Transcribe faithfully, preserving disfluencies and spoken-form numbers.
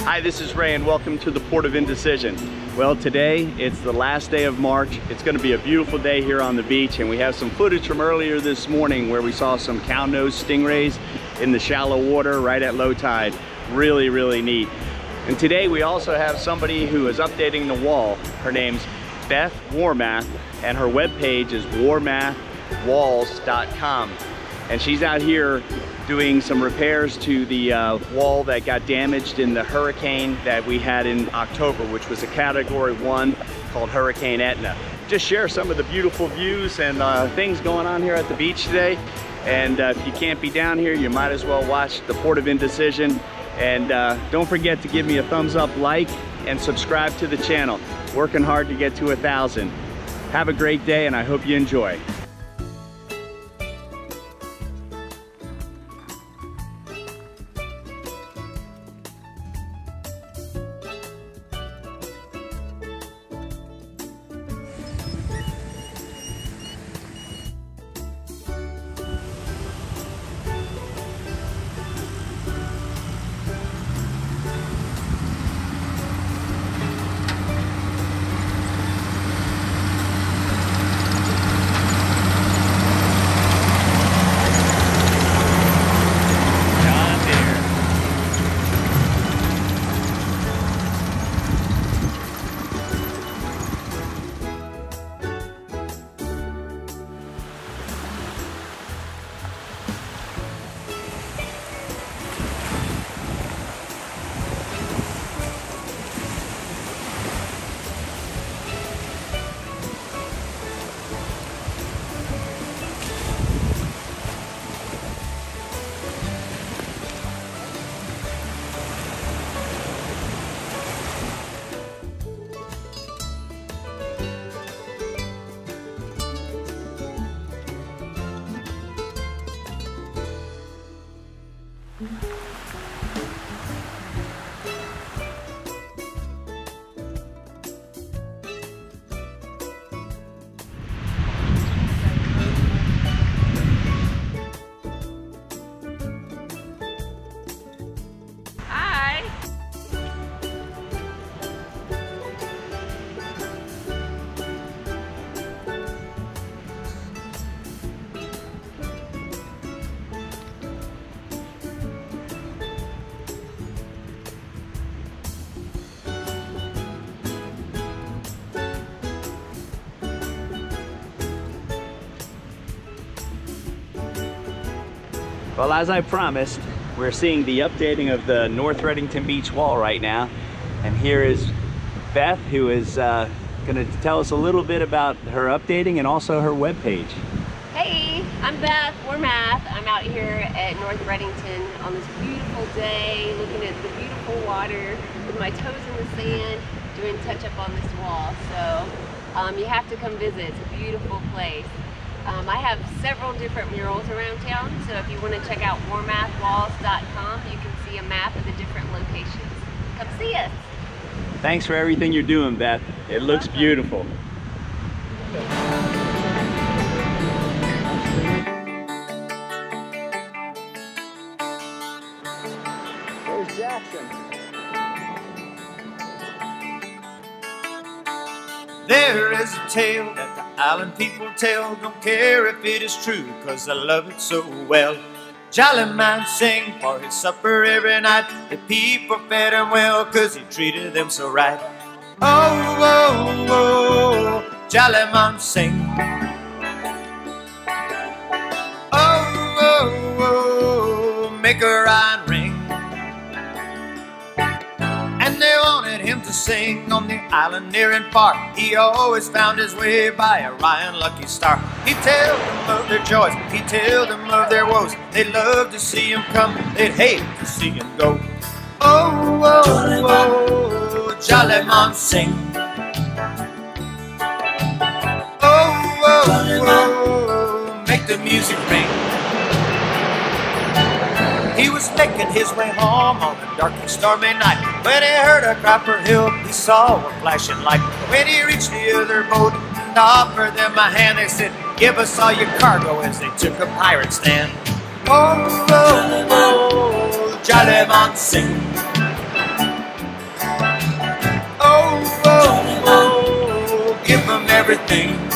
Hi, this is Ray and welcome to the Port of Indecision. Well, today it's the last day of March. It's going to be a beautiful day here on the beach, and we have some footage from earlier this morning where we saw some Cownose stingrays in the shallow water right at low tide. Really, really neat. And today we also have somebody who is updating the wall. Her name's Beth Warmath, and her webpage is warmath walls dot com. And she's out here doing some repairs to the uh, wall that got damaged in the hurricane that we had in October, which was a category one called Hurricane Etna. Just share some of the beautiful views and uh, things going on here at the beach today. And uh, if you can't be down here, you might as well watch the Port of Indecision. And uh, don't forget to give me a thumbs up, like, and subscribe to the channel. Working hard to get to a thousand. Have a great day, and I hope you enjoy. Well, as I promised, we're seeing the updating of the North Redington Beach wall right now. And here is Beth, who is uh, going to tell us a little bit about her updating and also her webpage. Hey, I'm Beth Warmath. I'm out here at North Redington on this beautiful day, looking at the beautiful water with my toes in the sand, doing touch-up on this wall. So um, you have to come visit. It's a beautiful place. Um, I have several different murals around town, so if you want to check out warmath walls dot com, you can see a map of the different locations. Come see us. Thanks for everything you're doing, Beth. It looks beautiful. There's Jackson. There is a tale that the island people tell. Don't care if it is true, cause I love it so well. Jolly man sang for his supper every night. The people fed him well, cause he treated them so right. Oh, oh, oh, jolly man sing. Oh, oh, oh, make a rhyme ring. And they wanted him to sing on the island near and far. He always found his way by a Ryan lucky star. He'd tell them of their joys, he'd tell them of their woes. They'd love to see him come, they'd hate to see him go. Oh, oh, oh, jolly man sing. Oh, oh, oh, make the music ring. He was making his way home on a dark and stormy night when he heard a cry for help. He saw a flashing light. When he reached the other boat and offered them a hand, they said, "Give us all your cargo," as they took a pirate stand. Oh, oh, oh, jolly man sing. give them everything.